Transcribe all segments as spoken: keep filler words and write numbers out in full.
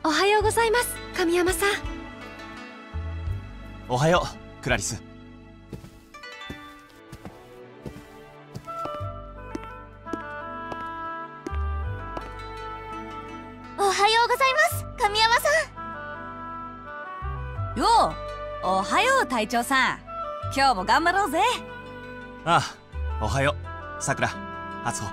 おはようございます、神山さん。 おはよう、クラリス。 おはようございます、神山さん。よう、おはよう隊長さん。今日も頑張ろうぜ。 ああ、おはよう、さくら、あつほ。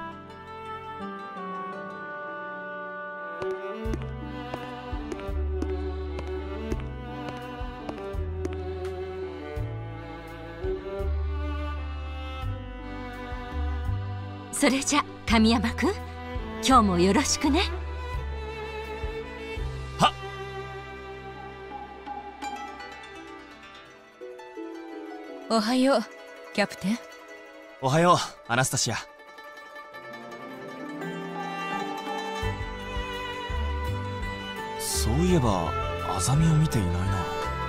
それじゃ神山くん、今日もよろしくね。 はっ。 おはよう、キャプテン。 おはよう、アナスタシア。そういえばアザミを見ていないな。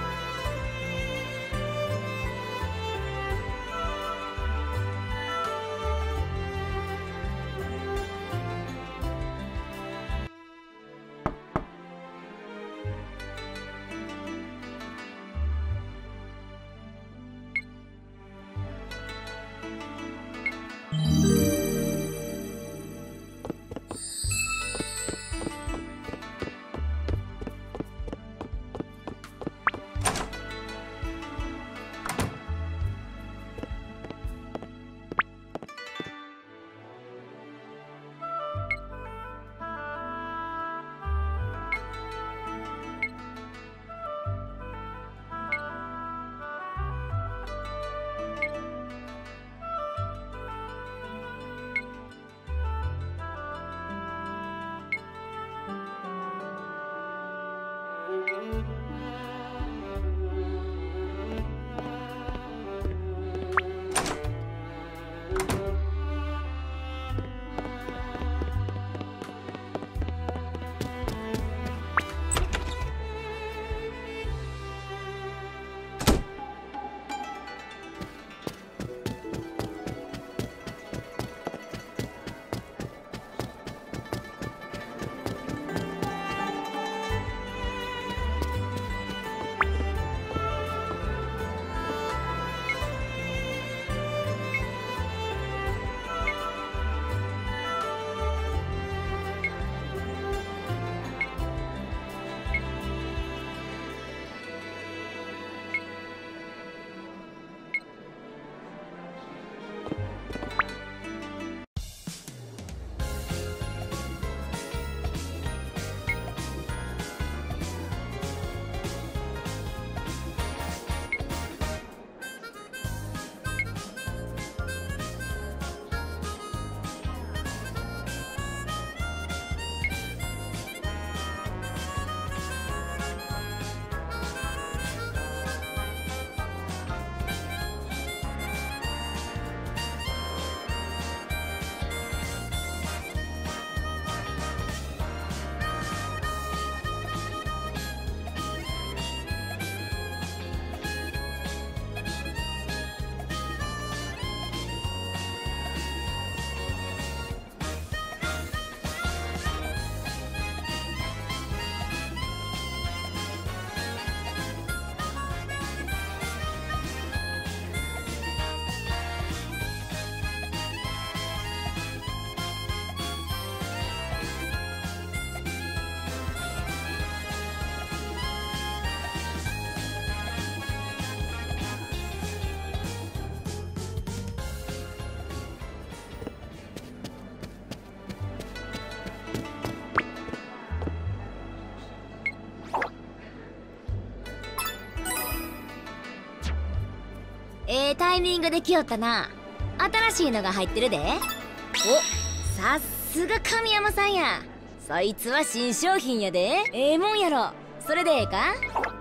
ええタイミングで来よったな。新しいのが入ってるで。お、さすが神山さんや。そいつは新商品やで。ええもんやろ。それでええか。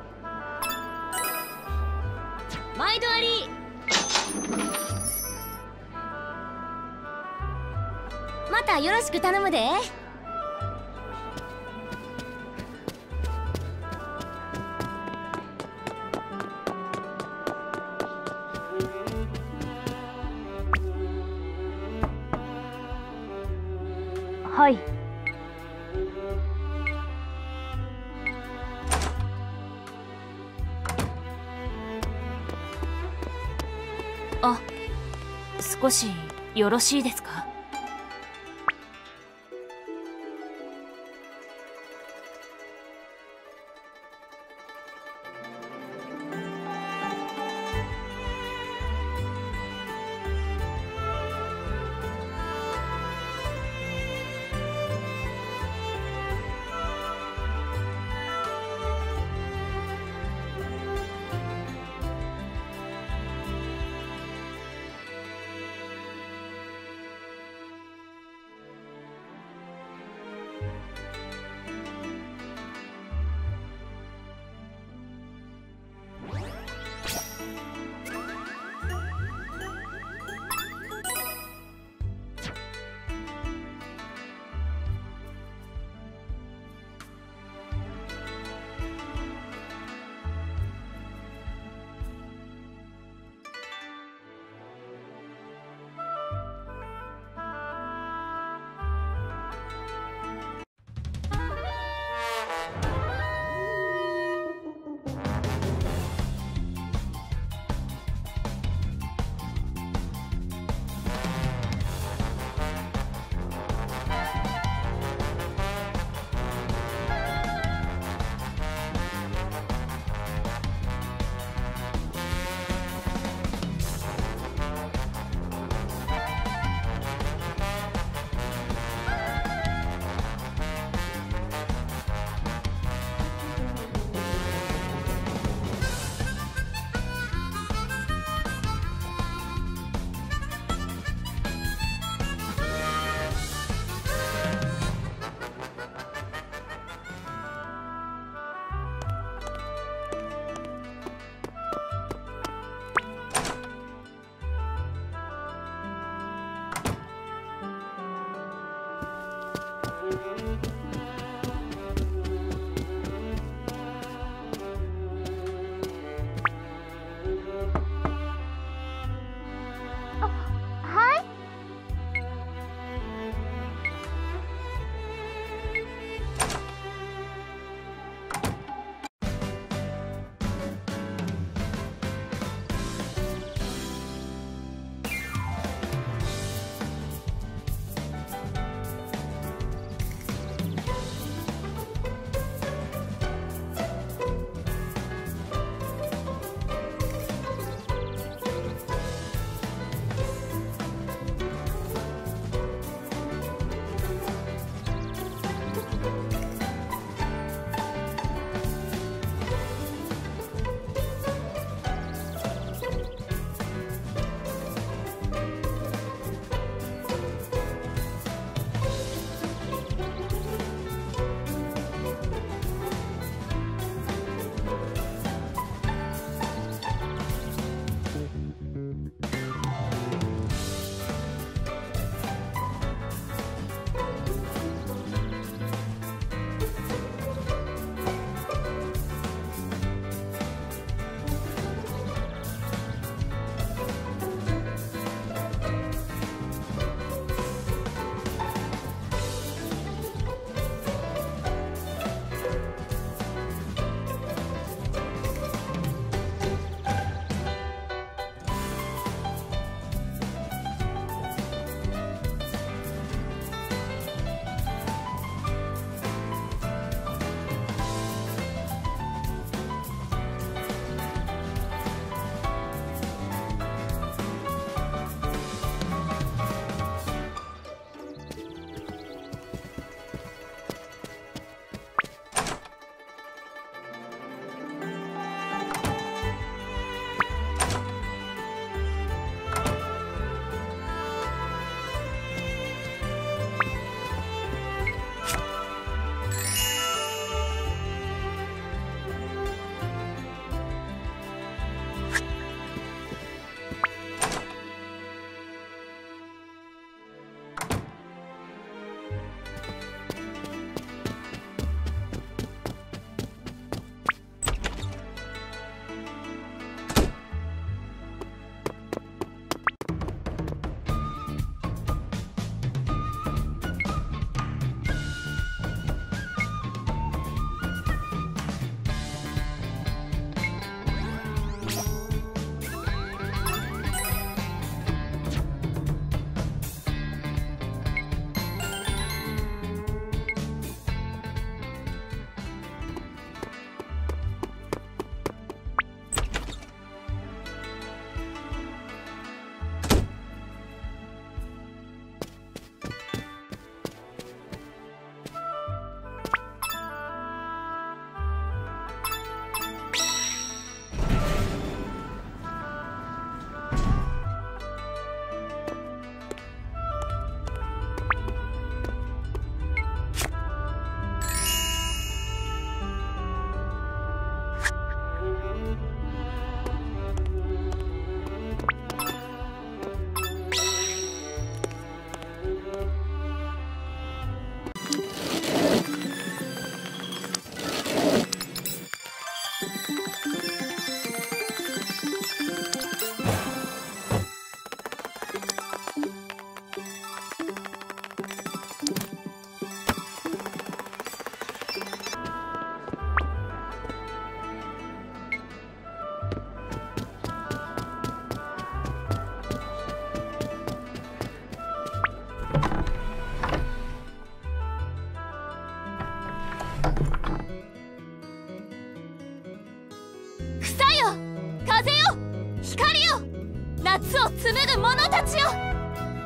毎度あり。またよろしく頼むで。 はい。 あ、少しよろしいですか？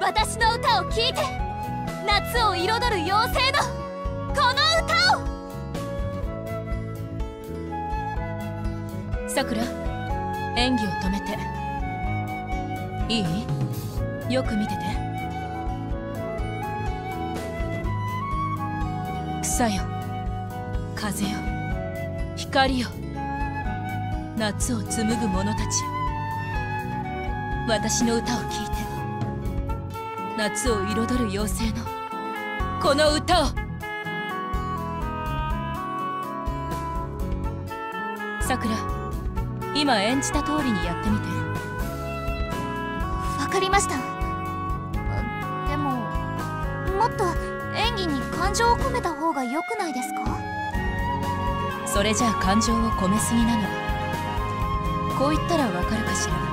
私の歌を聴いて夏を彩る妖精のこの歌を。 さくら、演技を止めていい？よく見てて。草よ、風よ、光よ、夏を紡ぐ者たちよ、私の歌を聴いて夏を彩る妖精のこの歌を。さくら、今演じた通りにやってみて。 わかりました。でももっと演技に感情を込めた方が良くないですか？ それじゃあ感情を込めすぎなの。こう言ったらわかるかしら。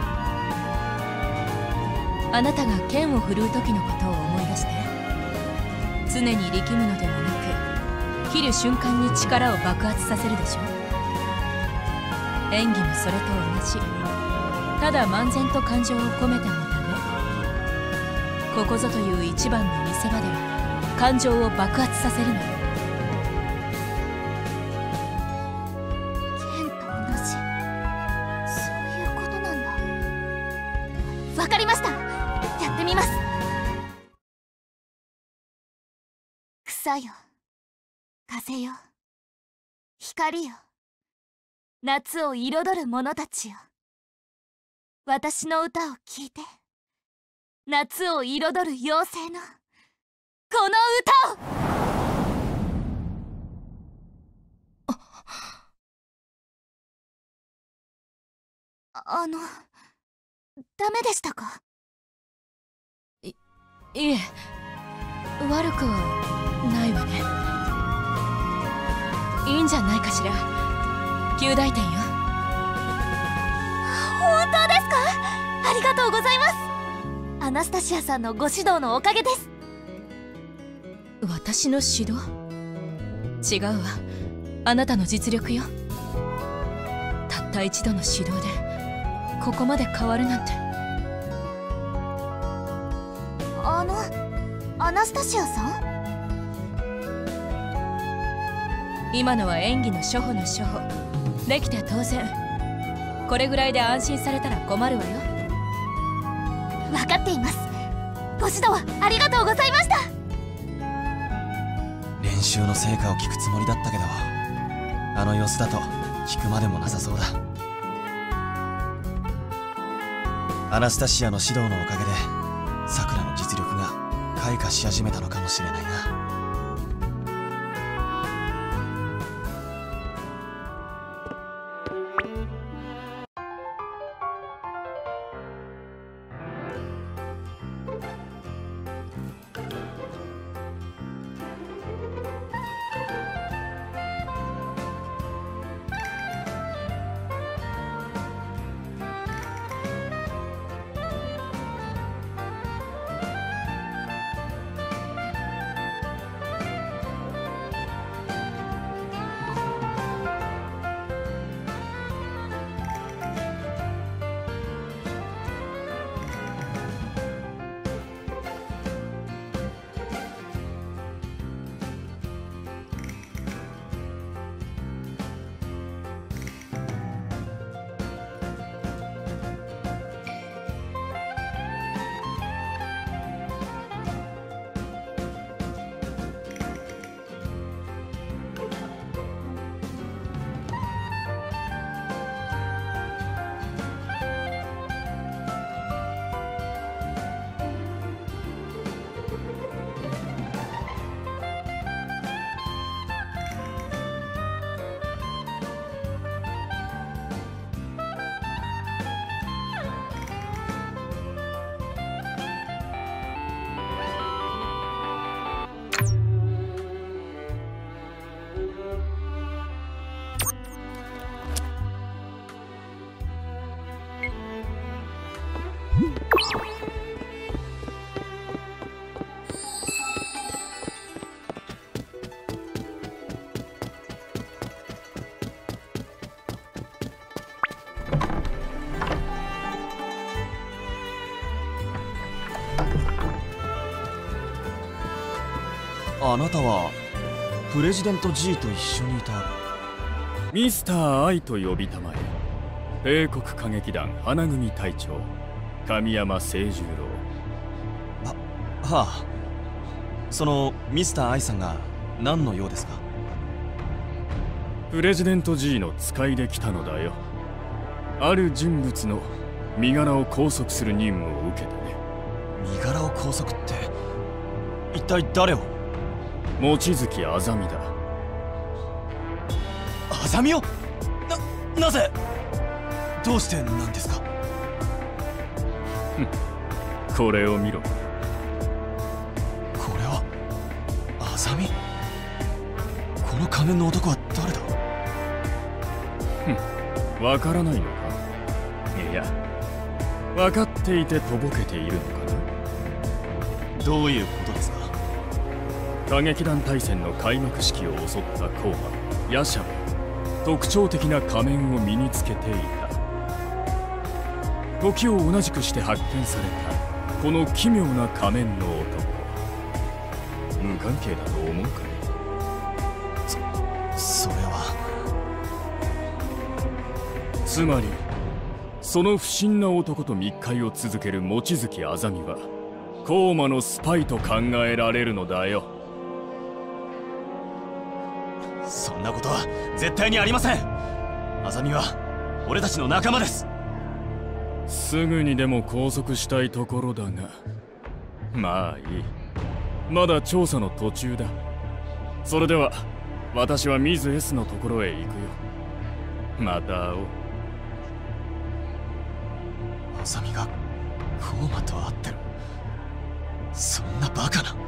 あなたが剣を振るう時のことを思い出して。常に力むのでもなく切る瞬間に力を爆発させるでしょ。演技もそれと同じ。ただ漫然と感情を込めてもダメ。ここぞという一番の見せ場で感情を爆発させるのよ。 剣と同じ、そういうことなんだ。わかりました。やってみます。草よ、風よ、光よ、夏を彩る者たちよ、私の歌を聴いて夏を彩る妖精のこの歌を。ああのダメでしたか？ いいえ、悪くはないわね。いいんじゃないかしら。及第点よ。 本当ですか？ありがとうございます。アナスタシアさんのご指導のおかげです。 私の指導？違うわ。あなたの実力よ。たった一度の指導でここまで変わるなんて。 あのアナスタシアさん？ 今のは演技の初歩の初歩。できて当然。これぐらいで安心されたら困るわよ。 分かっています。ご指導ありがとうございました。 練習の成果を聞くつもりだったけど、あの様子だと聞くまでもなさそうだ。アナスタシアの指導のおかげでさくらの実力が開花し始めたのかもしれないな。 あなたはプレジデント G と一緒にいたミスター I と呼びたまえ、帝国歌劇団花組隊長神山清十郎。 ははあ、そのミスター I さんが何の用ですか？ プレジデント G の使いで来たのだよ。ある人物の身柄を拘束する任務を受けてね。 身柄を拘束って一体誰を？ 望月あざみだ。 あざみを？な、なぜ？どうしてなんですか？ これを見ろ。 これはあざみ？この仮面の男は誰だ？ ふん、わからないのか？いや、分かっていてとぼけているのかな。 どういうことですか？ 歌劇団大戦の開幕式を襲ったコーマヤシャは特徴的な仮面を身につけていた。時を同じくして発見されたこの奇妙な仮面の男、無関係だと思うか？ そそれはつまりその不審な男と密会を続ける望月あざみはコーマのスパイと考えられるのだよ。 そんなことは絶対にありません。あざみは俺たちの仲間です。 すぐにでも拘束したいところだが、まあいい、まだ調査の途中だ。それでは私はミズ S のところへ行くよ。また会おう。 あざみがコーマと会ってる？そんなバカな。